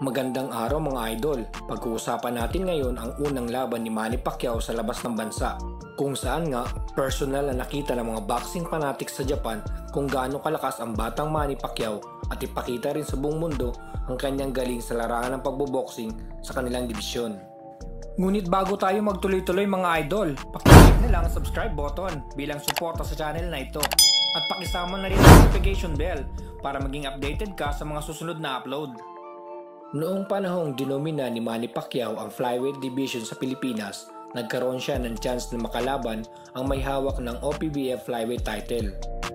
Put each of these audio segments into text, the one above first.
Magandang araw mga idol. Pag-uusapan natin ngayon ang unang laban ni Manny Pacquiao sa labas ng bansa, kung saan nga personal na nakita ng mga boxing fanatics sa Japan kung gaano kalakas ang batang Manny Pacquiao at ipakita rin sa buong mundo ang kanyang galing sa larangan ng pagboboxing sa kanilang dibisyon. Ngunit bago tayo magtuloy-tuloy mga idol, pakiclick na lang ang subscribe button bilang suporta sa channel na ito at pakisama na rin ang notification bell para maging updated ka sa mga susunod na upload. Noong panahong dinomina ni Manny Pacquiao ang flyweight division sa Pilipinas, nagkaroon siya ng chance na makalaban ang may hawak ng OPBF flyweight title.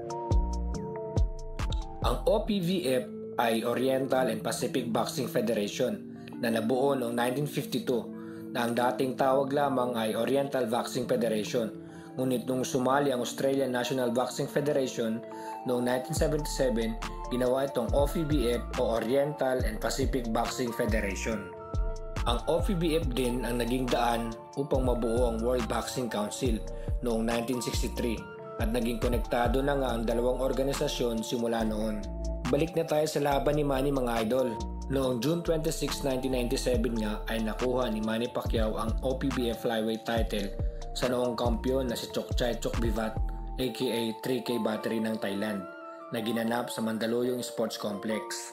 Ang OPBF ay Oriental and Pacific Boxing Federation na nabuo noong 1952 na ang dating tawag lamang ay Oriental Boxing Federation. Ngunit nung sumali ang Australian National Boxing Federation noong 1977, ginawa itong OPBF o Oriental and Pacific Boxing Federation. Ang OPBF din ang naging daan upang mabuo ang World Boxing Council noong 1963 at naging konektado na nga ang dalawang organisasyon simula noon. Balik na tayo sa laban ni Manny mga idol. Noong June 26, 1997 nga ay nakuha ni Manny Pacquiao ang OPBF flyweight title sa noong kampiyon na si Chokchai Chokbivat aka 3K Battery ng Thailand na ginanap sa Mandaluyong Sports Complex.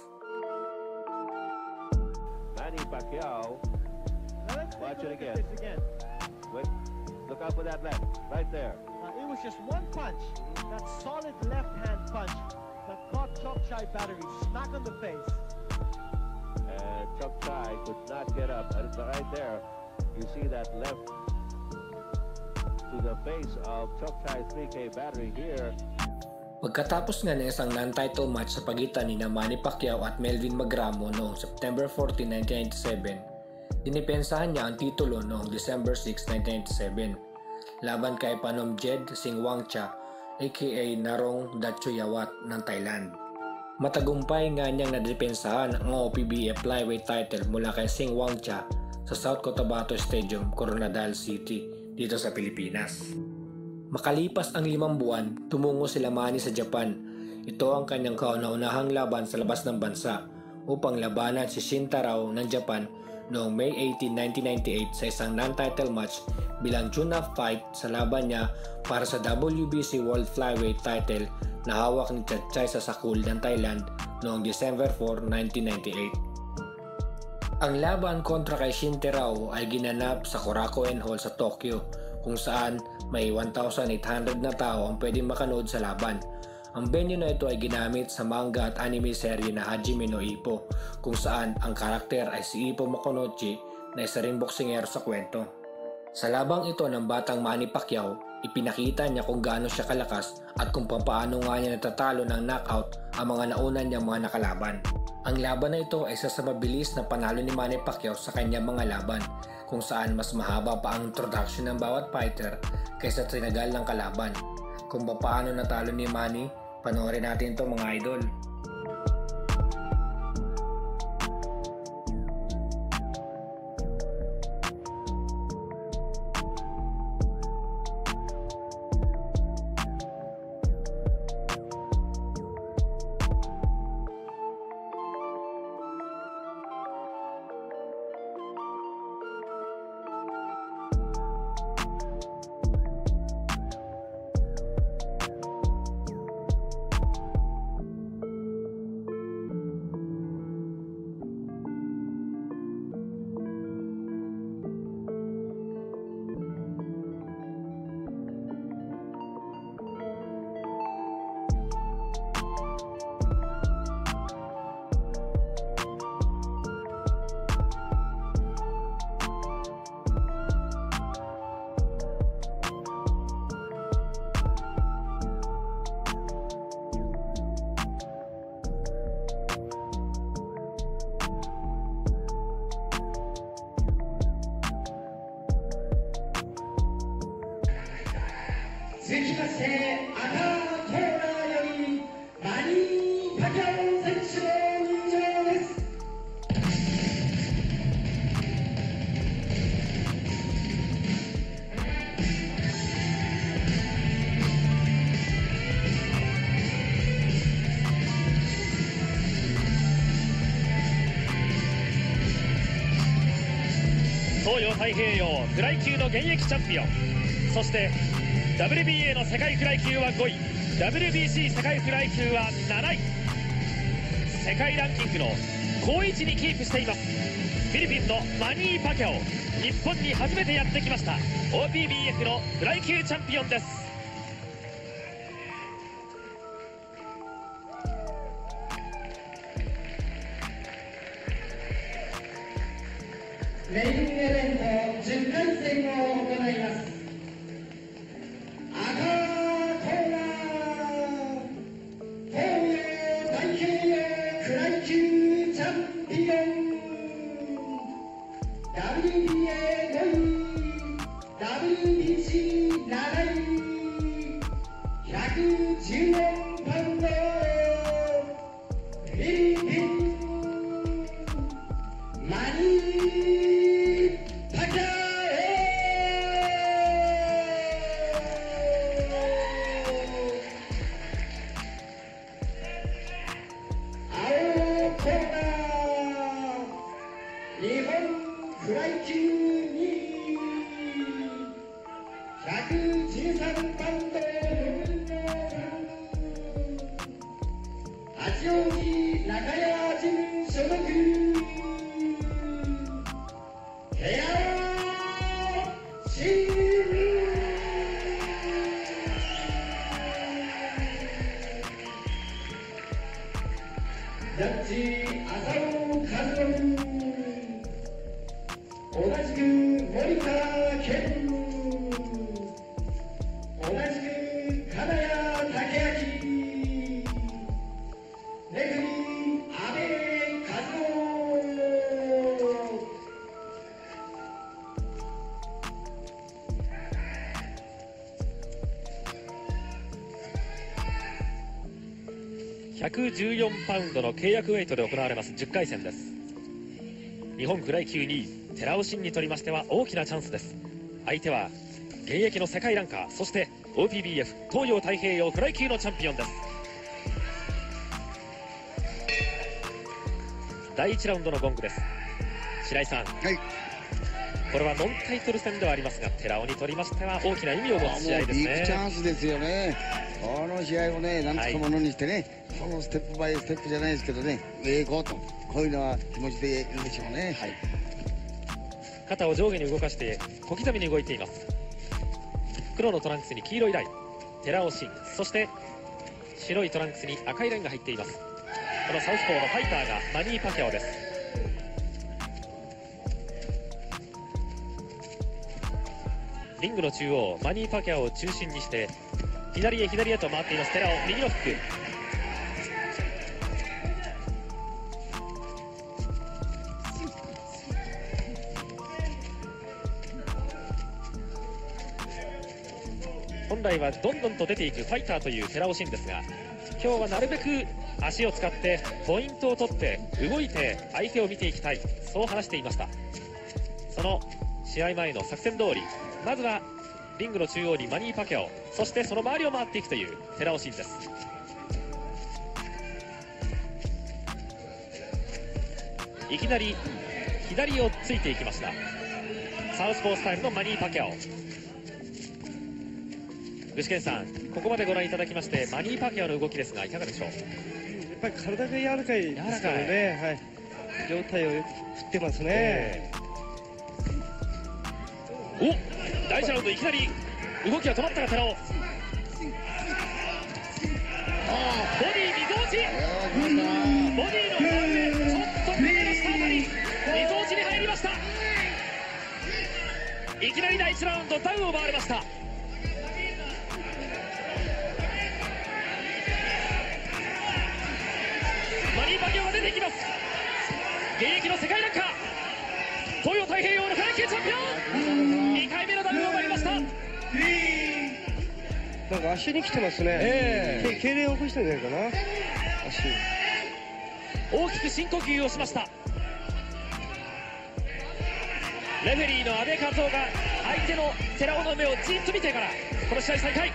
Manny Pacquiao, watch it again. Wait, look out for that left, right there. It was just one punch, that solid left hand punch that caught Chokchai Battery smack on the face. And Chokchai could not get up, and right there, you see that left to the face of Chokchai 3K Battery here. Pagkatapos nga ng isang non-title match sa pagitan ni Manny Pacquiao at Melvin Magramo noong September 14, 1997, dinipensahan niya ang titulo noong December 6, 1997 laban kay Panomjed Singwangcha aka Narong Datchoyawat ng Thailand. Matagumpay nga niyang nadepensahan ang OPBF flyweight title mula kay Singwangcha sa South Cotabato Stadium, Coronadal City dito sa Pilipinas. Makalipas ang 5 buwan, tumungo sila Manny sa Japan. Ito ang kanyang kauna-unahang laban sa labas ng bansa upang labanan si Shintaro ng Japan noong May 18, 1998 sa isang non-title match bilang tune-up fight sa laban niya para sa WBC World Flyweight title na hawak ni Chachai Sasakul ng Thailand noong December 4, 1998. Ang laban kontra kay Shintaro ay ginanap sa Korakuen Hall sa Tokyo kung saan may 1,800 na tao ang pwedeng makanood sa laban. Ang venue na ito ay ginamit sa manga at anime serye na Hajime no Ippo kung saan ang karakter ay si Ippo Mokonochi na isa ring boksingero sa kwento. Sa labang ito ng batang Manny Pacquiao, ipinakita niya kung gaano siya kalakas at kung paano nga niya natatalo ng knockout ang mga nauna niyang mga nakalaban. Ang laban na ito ay isa sa mabilis na panalo ni Manny Pacquiao sa kanyang mga laban kung saan mas mahaba pa ang introduction ng bawat fighter kaysa tinagal ng kalaban. Kung paano natalo ni Manny, panoorin natin ito mga idol. 東洋太平洋フライ級の現役チャンピオン、そして WBA の世界フライ級は5位、 WBC 世界フライ級は7位、世界ランキングの好位置にキープしています。フィリピンのマニー・パキャオ、日本に初めてやってきました OPBF のフライ級チャンピオンです。 メインイベント10回戦を行います。赤コーナー、東洋太平洋フライ級チャンピオン、 WBA 5位、 WBC 7位、114パウンド、フィリピンマニー・パキャオ。青コーナー、日本フライ級2位、113パウンド八王子中谷陣所属、ジャッジ浅尾和信、同じく森田健、同じく金谷武明、レフリー阿部和 114パウンドの契約ウェイトで行われます10回戦です。日本フライ級2位寺尾真にとりましては大きなチャンスです。相手は現役の世界ランカー、そして OPBF 東洋太平洋フライ級のチャンピオンです。第1ラウンドのゴングです。白井さん、はい、これはノンタイトル戦ではありますが、寺尾にとりましては大きな意味を持つ試合ですね。 ビッグチャンスですよね。この試合をね、なんとかものにしてね、このステップバイステップじゃないですけどね、上へ行こうと、こういうのは気持ちでいるでしょうね。はい、 肩を上下に動かして小刻みに動いています。黒のトランクスに黄色いライン、寺尾真、そして白いトランクスに赤いラインが入っています。このサウスポーのファイターがマニー・パキャオです。リングの中央、マニー・パキャオを中心にして左へ左へと回っています寺尾、右のフック。本来はどんどんと出ていくファイターという寺尾真ですが、今日はなるべく足を使ってポイントを取って動いて相手を見ていきたい、そう話していました。その試合前の作戦通り、まずはリングの中央にマニー・パキャオ、そしてその周りを回っていくという寺尾真です。いきなり左をついていきました。サウスポースタイルのマニー・パキャオ。具志堅さん、ここまでご覧いただきましてマニー・パキャオの動きですがいかがでしょう。 やっぱり体が柔らかいですからね、はい、上体をよく振ってますね。 お、第1ラウンドいきなり動きが止まったが寺尾、ボディー溝落ち、ボディーの上、ちょっと上の下あたり溝落ちに入りました。いきなり第1ラウンドダウンを奪われました。マニー・パキャオが出ていきます。現役の世界ランカー、東洋太平洋のフライ級チャンピオン、2回目のダウンを奪いました。 なんか足に来てますね。痙攣を起こしたんじゃないかな。足大きく深呼吸をしました。レフェリーの阿部和夫が相手の寺尾の目をじっと見てからこの試合再開。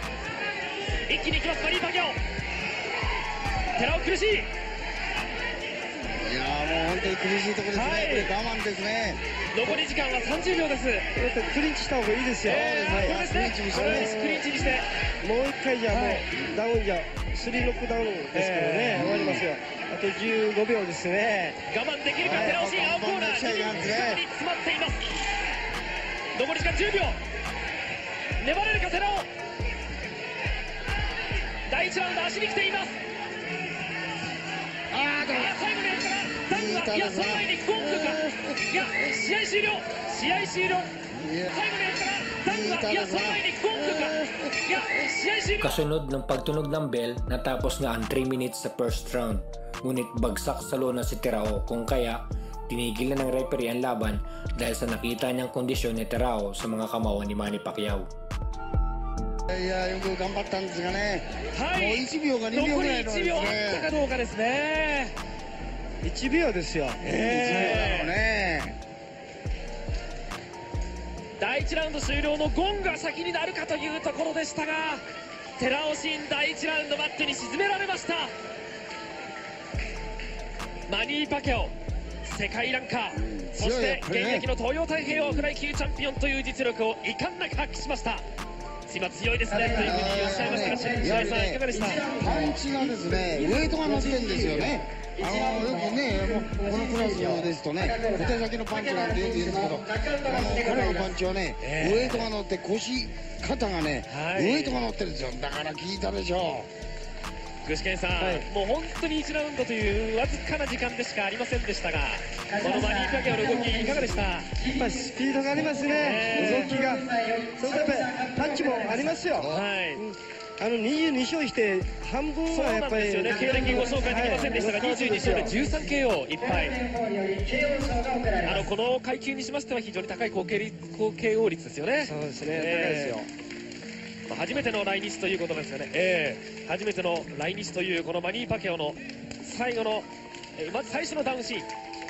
一気にいきますマニー・パキャオ。寺尾苦しい。 いやもう本当に苦しいところですね、 はいこれ我慢ですね。 残り時間は30秒です。 クリンチした方がいいですよ。 これですね。クリンチにして。 もう1回じゃもうダウンじゃ3ノックダウンですからね、終わりますよ。あと15秒ですね。 我慢できるか寺尾慎、青コーナー2人に詰まっています。残り時間10秒。粘れるか寺尾。第1ラウンド足に来ています。最後のやつからダウンは、いやその前にゴングか、いや試合終了、試合終了、最後のやつからダウンは、いやその前にゴングか、いや試合終了. Kasunod ng pagtunog ng bell, natapos nga ang 3 minutes sa first round. Ngunit bagsak sa lona si Terao, kung kaya tinigil na ng referee ang laban dahil sa nakita niyang kondisyon ni Terao sa mga kamawan ni Manny Pacquiao. いやよく頑張ったんですがね、 はもうい、 1秒か2秒残りぐらいのです 1秒あったね。 かどうかですね。 1秒ですよ。 第1ラウンド終了のゴンが先になるかというところでしたが、寺尾慎第1ラウンドマットに沈められました。マニー・パキャオ、世界ランカー、そして現役の東洋太平洋フライ級チャンピオンという実力を遺憾なく発揮しました。今強いですねというふうにおっしゃいましたが、白井さんいかがでした？ パンチがですね、ウエイトが乗ってるんですよね。よくね、このクラスですとね、小手先のパンチなんて言うんですけど、彼のパンチはね、ウエイトが乗って腰、肩がね、ウエイトが乗ってるんですよ。だから効いたでしょう。 具志堅さん、もう本当に1ラウンドというわずかな時間でしかありませんでしたが、このマニー・パキャオの動きいかがでした？ やっぱりスピードがありますね、動きが。それとやっぱりタッチもありますよ。22勝して半分はやっぱりそうなんですよね。経歴ご紹介できませんでしたが、22勝で13 KO 1敗。この階級にしましては非常に高い高 KO 率ですよね。 そうですね、高いですよ。 初めての来日ということですよね。初めての来日というこのマニー・パキャオの最後の、まず最初のダウンシーン。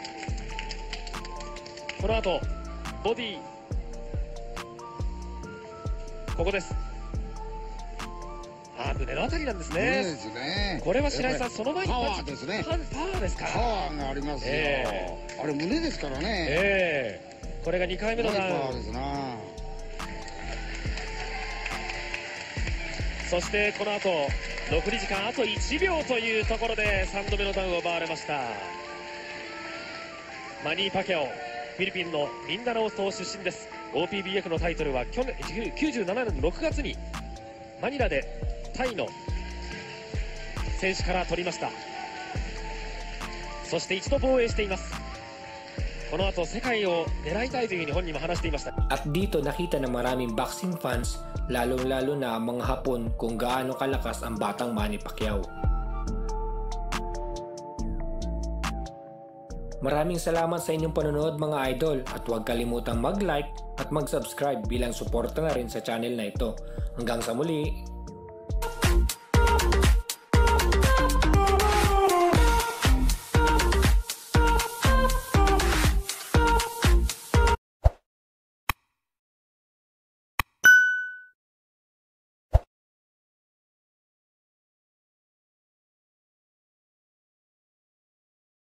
この後ボディ、ここです。胸のあたりなんですね。これは白井さん、その前にパワーですね。 パワーですか。 パワーがありますよ。あれ胸ですからね。 これが2回目のダウン。 パワーですな。 そしてこの後残り時間あと1秒というところで3度目のダウンを奪われました。マニー・パキャオ、フィリピンのミンダナオ島出身です。 OPBF のタイトルは去年97年の6月にマニラでタイの選手から取りました。そして一度防衛しています。この後世界を狙いたいというふうに本人も話していました。 At dito nakita ng maraming boxing fans, lalong-lalo na ang mga Hapon kung gaano kalakas ang batang Manny Pacquiao. Maraming salamat sa inyong panonood mga idol at huwag kalimutang mag-like at mag-subscribe bilang suporta na rin sa channel na ito. Hanggang sa muli!